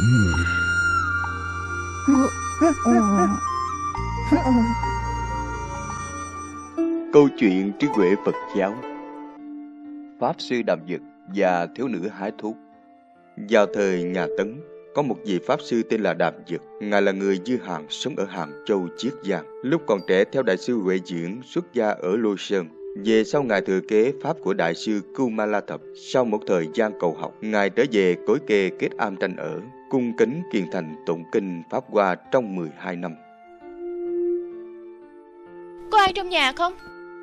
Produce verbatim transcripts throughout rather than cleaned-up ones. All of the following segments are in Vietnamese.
Câu chuyện trí huệ Phật giáo. Pháp sư Đàm Dực và thiếu nữ hái thuốc. Vào thời nhà Tấn, có một vị pháp sư tên là Đàm Dực. Ngài là người Dư Hàn, sống ở Hàng Châu, Chiết Giang. Lúc còn trẻ theo đại sư Huệ Diễn xuất gia ở Lôi Sơn. Về sau ngài thừa kế pháp của đại sư Cưu Ma La Thập. Sau một thời gian cầu học, ngài trở về Cối Kê kết am tranh ở, cung kính kiền thành tụng kinh Pháp Hoa trong mười hai năm. Có ai trong nhà không?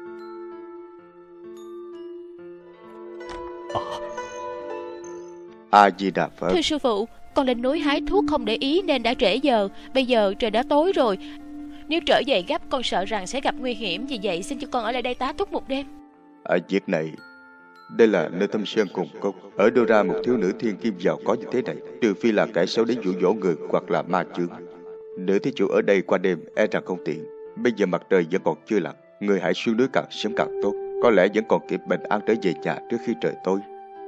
A Di Đà Phật. Thưa sư phụ, con lên núi hái thuốc không để ý nên đã trễ giờ. Bây giờ trời đã tối rồi. Nếu trở về gấp con sợ rằng sẽ gặp nguy hiểm. Vì vậy xin cho con ở lại đây tá túc một đêm. Ở việc này, đây là nơi thâm sơn cùng cốc. Ở đâu ra một thiếu nữ thiên kim giàu có như thế này? Trừ phi là kẻ xấu đến dụ dỗ người hoặc là ma chướng. Nữ thí chủ ở đây qua đêm e rằng không tiện. Bây giờ mặt trời vẫn còn chưa lặn, người hãy xuống núi càng sớm càng tốt. Có lẽ vẫn còn kịp bình an trở về nhà trước khi trời tối.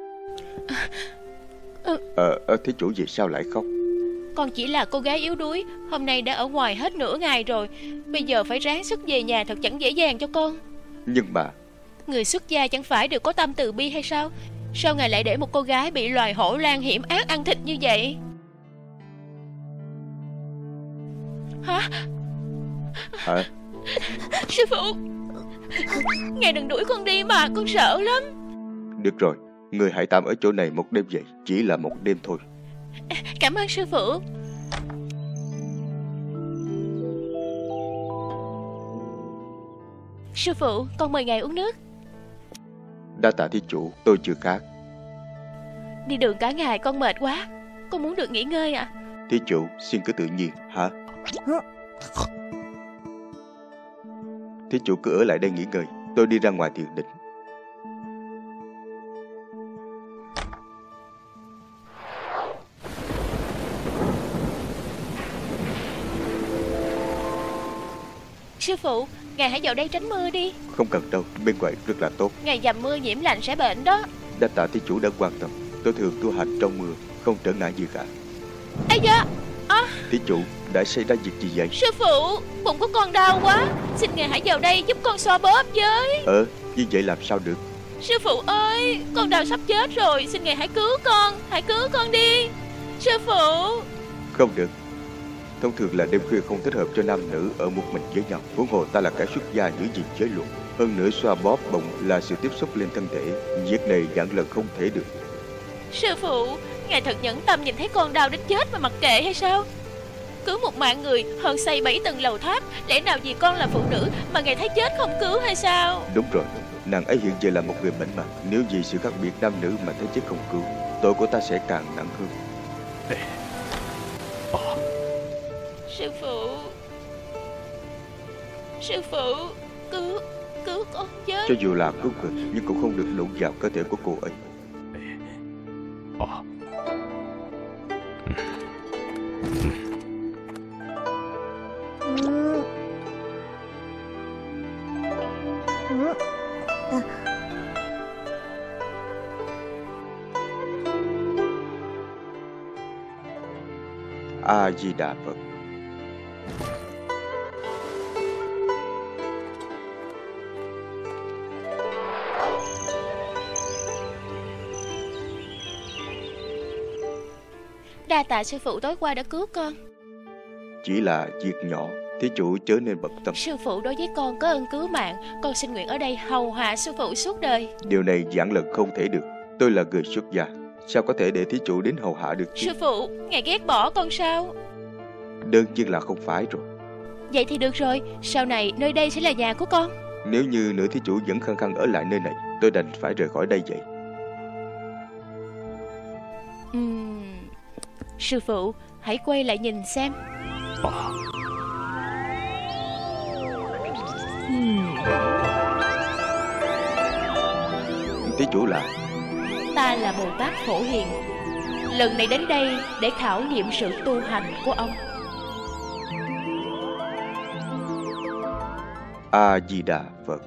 Ờ, ờ thí chủ vì sao lại khóc? Con chỉ là cô gái yếu đuối. Hôm nay đã ở ngoài hết nửa ngày rồi. Bây giờ phải ráng sức về nhà thật chẳng dễ dàng cho con. Nhưng mà người xuất gia chẳng phải đều có tâm từ bi hay sao? Sao ngài lại để một cô gái bị loài hổ lang hiểm ác ăn thịt như vậy? Hả? Hả? Sư phụ, ngài đừng đuổi con đi mà, con sợ lắm. Được rồi, người hãy tạm ở chỗ này một đêm vậy. Chỉ là một đêm thôi. Cảm ơn sư phụ. Sư phụ, con mời ngài uống nước. Đa tạ thí chủ, tôi chưa khát. Đi đường cả ngày con mệt quá, con muốn được nghỉ ngơi à? Thí chủ xin cứ tự nhiên. Hả? Thí chủ cứ ở lại đây nghỉ ngơi, tôi đi ra ngoài thiền định. Sư phụ, ngài hãy vào đây tránh mưa đi. Không cần đâu, bên ngoài rất là tốt. Ngài dầm mưa nhiễm lạnh sẽ bệnh đó. Đa tạ thí chủ đã quan tâm. Tôi thường tu hành trong mưa, không trở ngại gì cả. Ây da, à. Thí chủ đã xảy ra việc gì vậy? Sư phụ, bụng của con đau quá. Xin ngài hãy vào đây giúp con xoa bóp với. Ờ, như vậy làm sao được? Sư phụ ơi, con đau sắp chết rồi. Xin ngài hãy cứu con, hãy cứu con đi. Sư phụ. Không được. Thông thường là đêm khuya không thích hợp cho nam nữ ở một mình với nhau. Huống hồ ta là kẻ xuất gia giữ gìn giới luật. Hơn nữa xoa bóp bụng là sự tiếp xúc lên thân thể. Việc này vạn lần không thể được. Sư phụ, ngài thật nhẫn tâm nhìn thấy con đau đến chết mà mặc kệ hay sao? Cứu một mạng người hơn xây bảy tầng lầu tháp. Lẽ nào vì con là phụ nữ mà ngài thấy chết không cứu hay sao? Đúng rồi, nàng ấy hiện giờ là một người mảnh mặt. Nếu vì sự khác biệt nam nữ mà thấy chết không cứu, tội của ta sẽ càng nặng hơn. Sư phụ, sư phụ, cứu, cứu con với. Cho dù là cứu cực nhưng cũng không được đụng vào cơ thể của cô ấy. A Di Đà Phật. Đa tạ sư phụ tối qua đã cứu con. Chỉ là việc nhỏ, thí chủ chớ nên bận tâm. Sư phụ đối với con có ơn cứu mạng, con xin nguyện ở đây hầu hạ sư phụ suốt đời. Điều này vạn lần không thể được. Tôi là người xuất gia, sao có thể để thí chủ đến hầu hạ được chứ? Sư phụ, ngài ghét bỏ con sao? Đơn nhiên là không phải rồi. Vậy thì được rồi, sau này nơi đây sẽ là nhà của con. Nếu như nữ thí chủ vẫn khăng khăng ở lại nơi này, tôi đành phải rời khỏi đây vậy. uhm, Sư phụ, hãy quay lại nhìn xem. à. uhm. Thí chủ là? Ta là Bồ Tát Phổ Hiền. Lần này đến đây để khảo nghiệm sự tu hành của ông. A Di Đà Phật.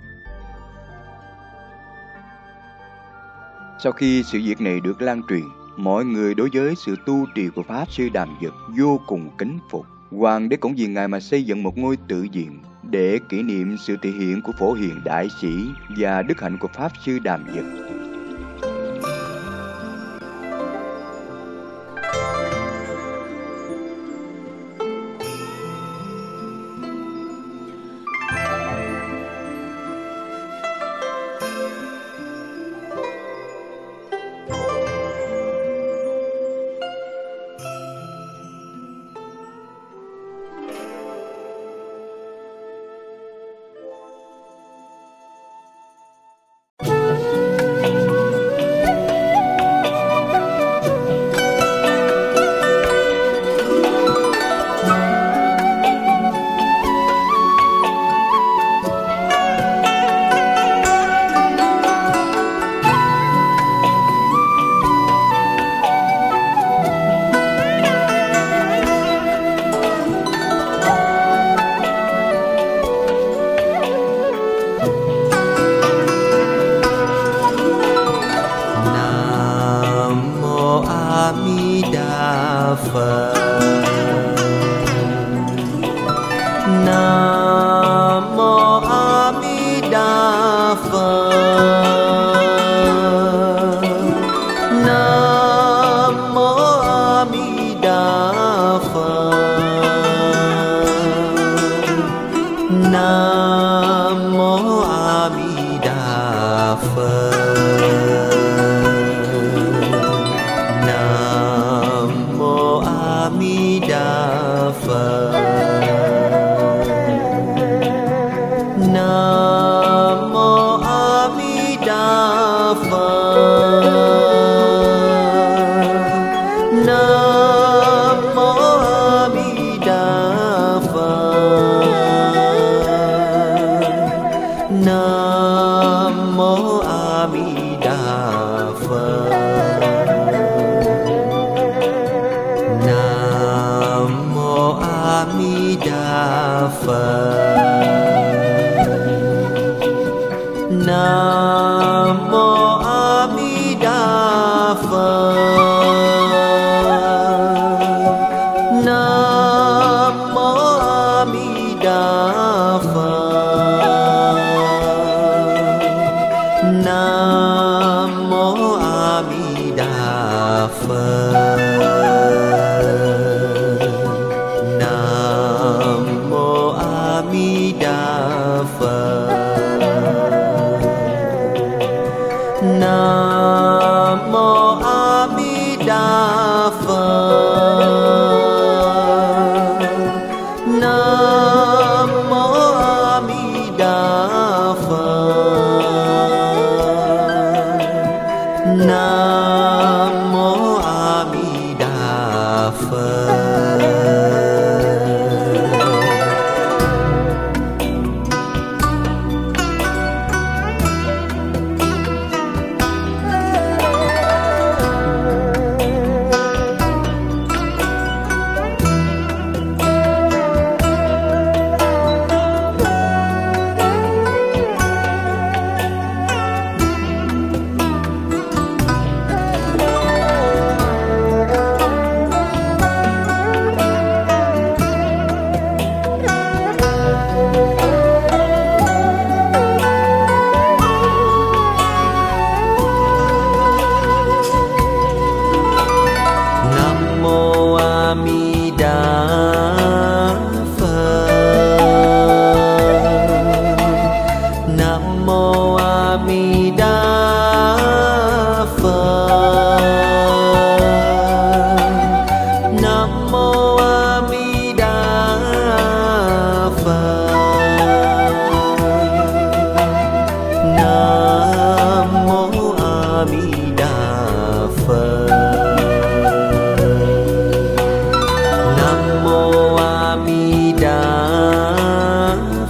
Sau khi sự việc này được lan truyền, Mọi người đối với sự tu trì của Pháp Sư Đàm Dực vô cùng kính phục. Hoàng đế cũng vì ngài mà xây dựng một ngôi tự viện để kỷ niệm sự thể hiện của Phổ Hiền Đại Sĩ và đức hạnh của Pháp Sư Đàm Dực.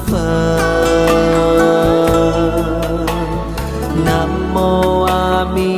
Nam mô A Di